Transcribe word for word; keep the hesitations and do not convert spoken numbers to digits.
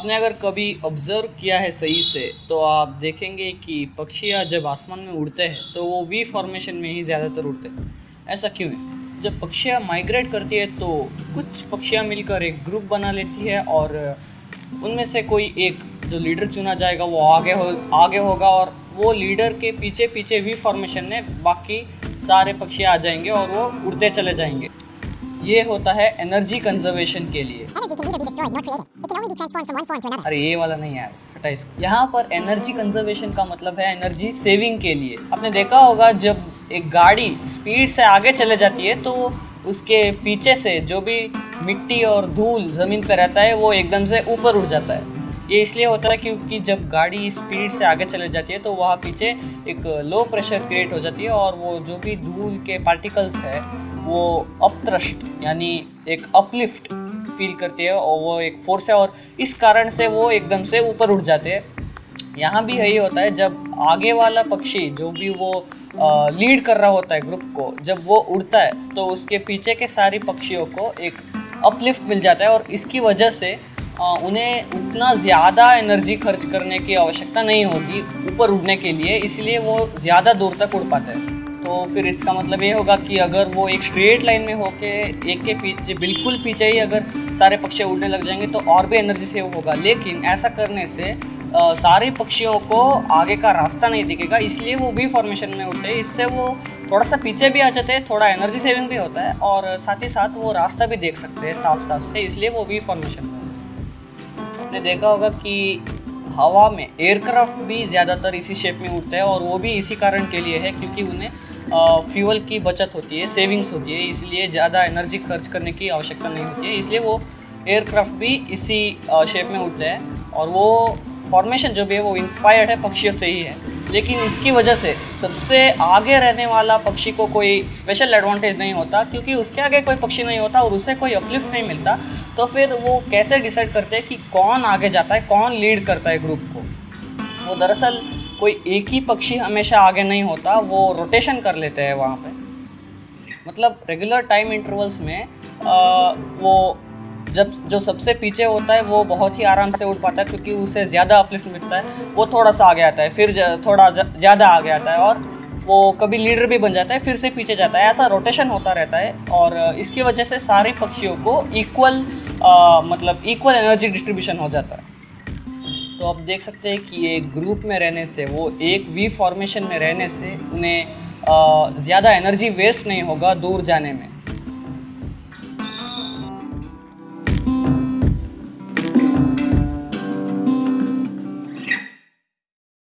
आपने अगर कभी ऑब्ज़र्व किया है सही से तो आप देखेंगे कि पक्षियाँ जब आसमान में उड़ते हैं तो वो वी फॉर्मेशन में ही ज़्यादातर उड़ते हैं। ऐसा क्यों है? जब पक्षियाँ माइग्रेट करती है तो कुछ पक्षियाँ मिलकर एक ग्रुप बना लेती है और उनमें से कोई एक जो लीडर चुना जाएगा वो आगे हो आगे होगा और वो लीडर के पीछे पीछे वी फॉर्मेशन में बाकी सारे पक्षी आ जाएंगे और वो उड़ते चले जाएंगे। ये होता है एनर्जी कंजर्वेशन के लिए। अरे ये वाला नहीं यार, फटा इसको। यहाँ पर एनर्जी कंजर्वेशन का मतलब है एनर्जी सेविंग के लिए। आपने देखा होगा जब एक गाड़ी स्पीड से आगे चले जाती है तो उसके पीछे से जो भी मिट्टी और धूल ज़मीन पे रहता है वो एकदम से ऊपर उड़ जाता है। ये इसलिए होता है क्योंकि जब गाड़ी स्पीड से आगे चले जाती है तो वहाँ पीछे एक लो प्रेशर क्रिएट हो जाती है और वो जो भी धूल के पार्टिकल्स है वो अपथ्रस्ट यानी एक अपलिफ्ट फील करती है और वो एक फोर्स है और इस कारण से वो एकदम से ऊपर उड़ जाते हैं। यहाँ भी यही होता है, जब आगे वाला पक्षी जो भी वो लीड कर रहा होता है ग्रुप को, जब वो उड़ता है तो उसके पीछे के सारे पक्षियों को एक अपलिफ्ट मिल जाता है और इसकी वजह से उन्हें उतना ज़्यादा एनर्जी खर्च करने की आवश्यकता नहीं होगी ऊपर उड़ने के लिए, इसलिए वो ज़्यादा दूर तक उड़ पाते हैं। तो फिर इसका मतलब ये होगा कि अगर वो एक स्ट्रेट लाइन में होके एक के पीछे बिल्कुल पीछे ही अगर सारे पक्षी उड़ने लग जाएंगे तो और भी एनर्जी सेव होगा, लेकिन ऐसा करने से आ, सारे पक्षियों को आगे का रास्ता नहीं दिखेगा, इसलिए वो वी फॉर्मेशन में उड़ते हैं। इससे वो थोड़ा सा पीछे भी आ जाते हैं, थोड़ा एनर्जी सेविंग भी होता है और साथ ही साथ वो रास्ता भी देख सकते हैं साफ साफ से, इसलिए वो वी फॉर्मेशन में। आपने देखा होगा कि हवा में एयरक्राफ्ट भी ज़्यादातर इसी शेप में उड़ते हैं और वो भी इसी कारण के लिए है क्योंकि उन्हें फ्यूल की बचत होती है, सेविंग्स होती है, इसलिए ज़्यादा एनर्जी खर्च करने की आवश्यकता नहीं होती है, इसलिए वो एयरक्राफ्ट भी इसी शेप में उड़ते हैं और वो फॉर्मेशन जो भी है वो इंस्पायर्ड है पक्षियों से ही है। लेकिन इसकी वजह से सबसे आगे रहने वाला पक्षी को कोई स्पेशल एडवांटेज नहीं होता क्योंकि उसके आगे कोई पक्षी नहीं होता और उसे कोई अपलिफ्ट नहीं मिलता। तो फिर वो कैसे डिसाइड करते हैं कि कौन आगे जाता है, कौन लीड करता है ग्रुप को? वो दरअसल कोई एक ही पक्षी हमेशा आगे नहीं होता, वो रोटेशन कर लेते हैं वहाँ पे। मतलब रेगुलर टाइम इंटरवल्स में आ, वो जब जो सबसे पीछे होता है वो बहुत ही आराम से उड़ पाता है क्योंकि उसे ज़्यादा अपलिफ्ट मिलता है, वो थोड़ा सा आगे आता है, फिर थोड़ा ज़्यादा आगे आता है और वो कभी लीडर भी बन जाता है, फिर से पीछे जाता है। ऐसा रोटेशन होता रहता है और इसकी वजह से सारे पक्षियों को इक्वल मतलब इक्वल एनर्जी डिस्ट्रीब्यूशन हो जाता है। तो आप देख सकते हैं कि एक ग्रुप में रहने से, वो एक वी फॉर्मेशन में रहने से उन्हें ज़्यादा एनर्जी वेस्ट नहीं होगा दूर जाने में।